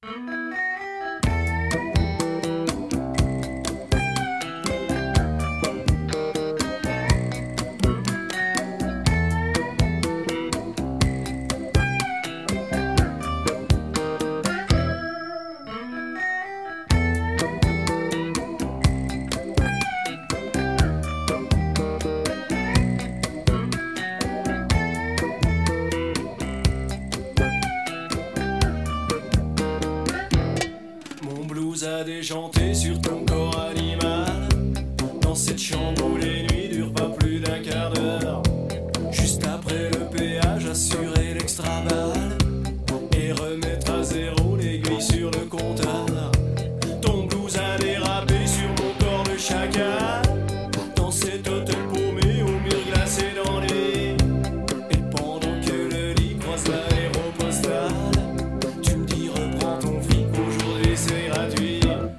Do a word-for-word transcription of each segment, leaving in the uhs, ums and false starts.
A déchanté sur ton corps animal, dans cette chambre où les nuits durent pas plus d'un quart d'heure. Juste après le péage, assurer l'extra-balle et remettre à zéro l'aiguille sur le compteur. Ton blues a dérapé sur mon corps de chacal, dans cet hôtel paumé au mur glacé dans les. Et pendant que le lit croise l'aéropostale, tu me dis reprends ton fric, aujourd'hui c'est gratuit.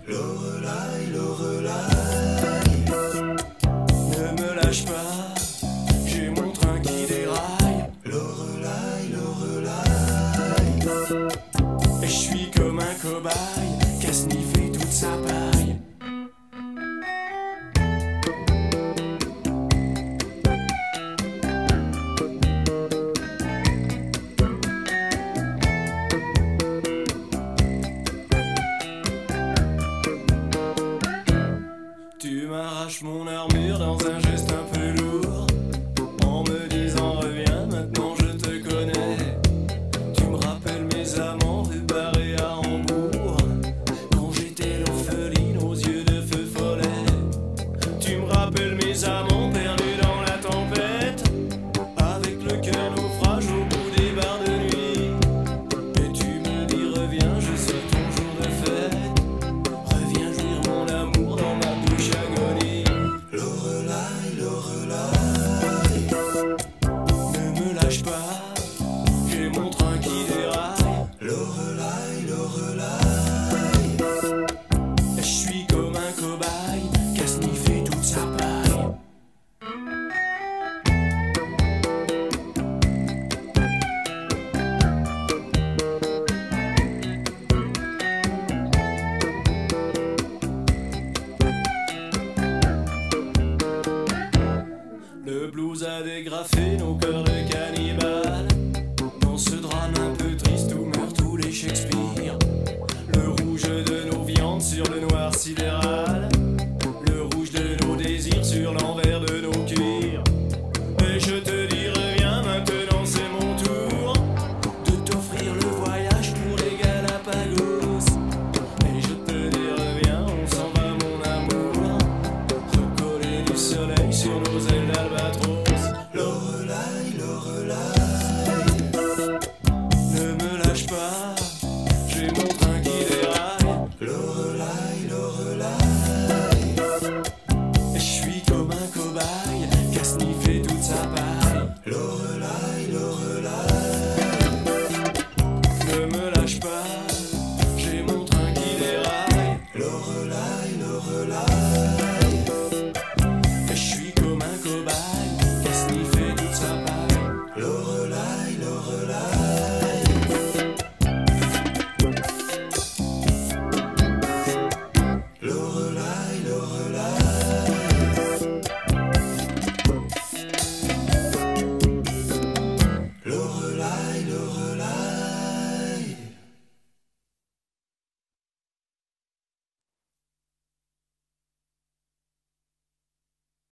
J'ai mon train qui déraille. Lorelai, Lorelai. Et je suis comme un cobaye.